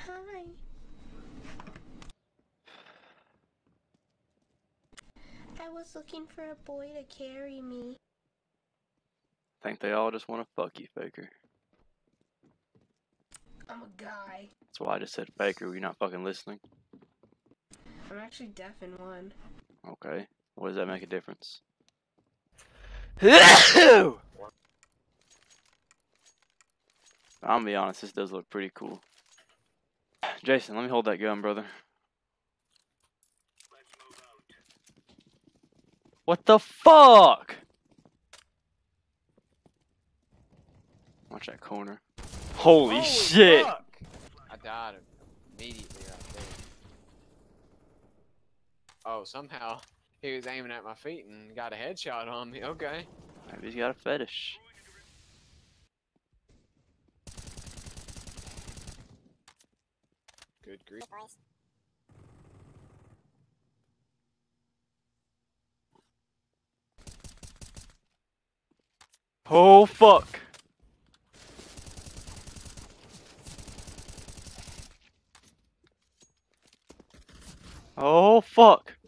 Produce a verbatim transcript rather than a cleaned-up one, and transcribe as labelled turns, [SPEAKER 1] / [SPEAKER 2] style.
[SPEAKER 1] Hi. I was looking for a boy to carry me.
[SPEAKER 2] I think they all just want to fuck you, Faker.
[SPEAKER 1] I'm a guy.
[SPEAKER 2] That's why I just said Faker. Were you not fucking listening?
[SPEAKER 1] I'm actually deaf in one.
[SPEAKER 2] Okay. What does that make a difference? I'm gonna be honest, this does look pretty cool. Jason, let me hold that gun, brother. What the fuck? Watch that corner. Holy, Holy shit!
[SPEAKER 3] Fuck. I died immediately right there. Oh, somehow he was aiming at my feet and got a headshot on me. Okay.
[SPEAKER 2] Maybe he's got a fetish.
[SPEAKER 3] Good grief.
[SPEAKER 2] Oh fuck! Oh fuck!